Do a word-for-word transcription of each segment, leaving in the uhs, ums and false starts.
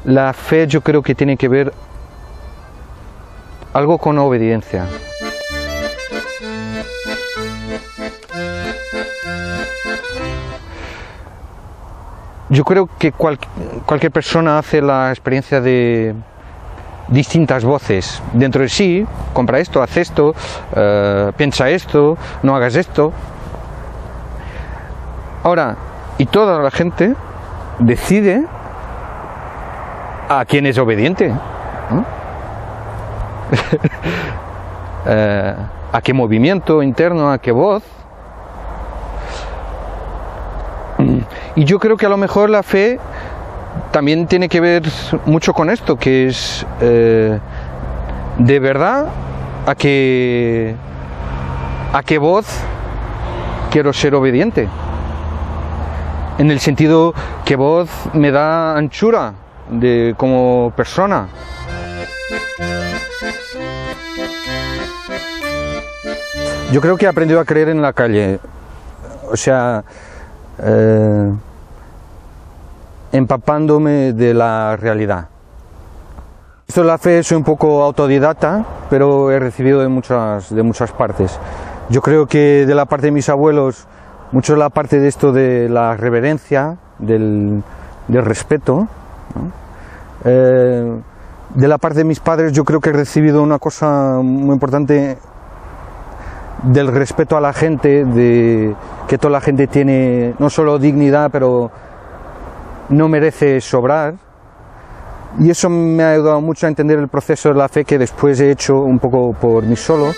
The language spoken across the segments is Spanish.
la fe yo creo que tiene que ver algo con obediencia. Yo creo que cual, cualquier persona hace la experiencia de distintas voces dentro de sí: compra esto, haz esto, uh, piensa esto, no hagas esto. Ahora, y toda la gente decide a quién es obediente, ¿no? uh, a qué movimiento interno, a qué voz. Y yo creo que a lo mejor la fe también tiene que ver mucho con esto, que es eh, de verdad a qué, a qué voz quiero ser obediente. En el sentido, qué voz me da anchura de, como persona. Yo creo que he aprendido a creer en la calle, o sea, eh, empapándome de la realidad. Esto de la fe soy un poco autodidacta, pero he recibido de muchas, de muchas partes. Yo creo que de la parte de mis abuelos, mucho de la parte de esto de la reverencia, del, del respeto, ¿no? Eh, de la parte de mis padres yo creo que he recibido una cosa muy importante del respeto a la gente, de que toda la gente tiene no solo dignidad, pero no merece sobrar. Y eso me ha ayudado mucho a entender el proceso de la fe que después he hecho un poco por mí solo.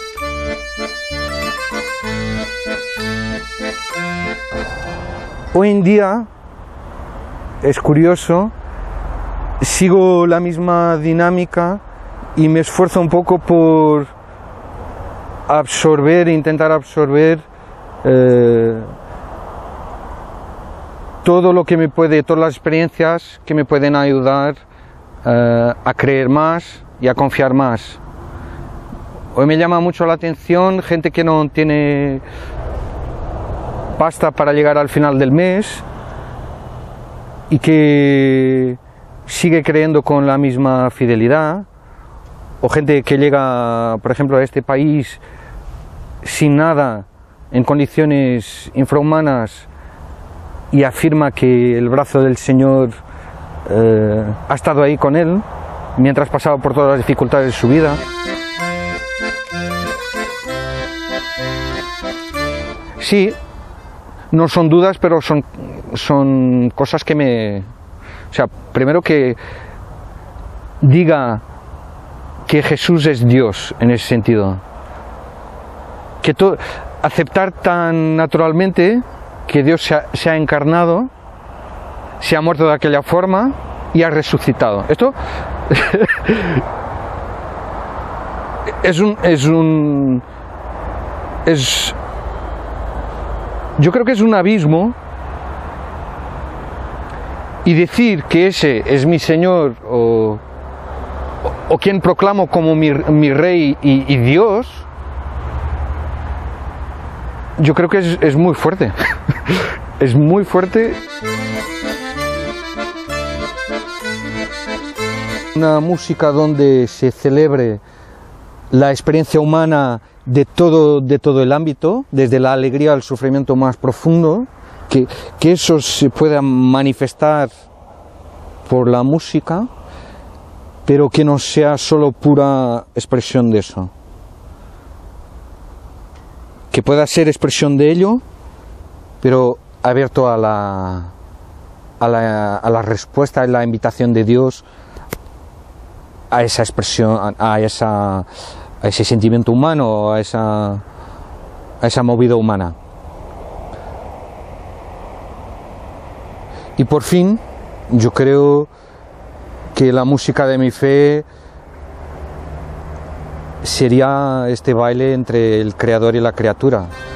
Hoy en día, es curioso, sigo la misma dinámica y me esfuerzo un poco por absorber, intentar absorber eh, todo lo que me puede, todas las experiencias que me pueden ayudar eh, a creer más y a confiar más. Hoy me llama mucho la atención gente que no tiene pasta para llegar al final del mes y que sigue creyendo con la misma fidelidad, o gente que llega, por ejemplo, a este país sin nada, en condiciones infrahumanas, y afirma que el brazo del Señor eh, ha estado ahí con él mientras pasaba por todas las dificultades de su vida. Sí, no son dudas, pero son, son cosas que me... O sea, primero que diga que Jesús es Dios en ese sentido. Que to, aceptar tan naturalmente que Dios se ha, se ha encarnado, se ha muerto de aquella forma y ha resucitado. Esto es un... Es un es, yo creo que es un abismo, y decir que ese es mi Señor o, o, o quien proclamo como mi, mi Rey y, y Dios, yo creo que es, es muy fuerte. Es muy fuerte. Una música donde se celebre la experiencia humana de todo, de todo el ámbito, desde la alegría al sufrimiento más profundo, que, que eso se pueda manifestar por la música, pero que no sea solo pura expresión de eso. Que pueda ser expresión de ello, pero abierto a la, a la, a la respuesta, a la invitación de Dios a esa expresión, a, esa, a ese sentimiento humano, a esa, a esa movida humana. Y por fin, yo creo que la música de mi fe sería este baile entre el creador y la criatura.